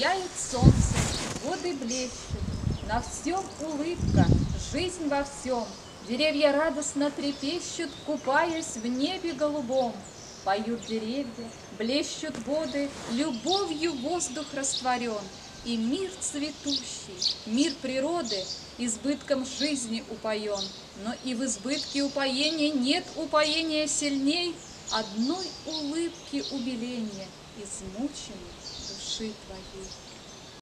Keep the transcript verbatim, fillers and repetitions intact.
сияет солнце, воды блещут, на всем улыбка, жизнь во всем. Деревья радостно трепещут, купаясь в небе голубом. Поют деревья, блещут воды, любовью воздух растворен. И мир цветущий, мир природы избытком жизни упоен. Но и в избытке упоения нет упоения сильней одной улыбки умиления измученной души твоей.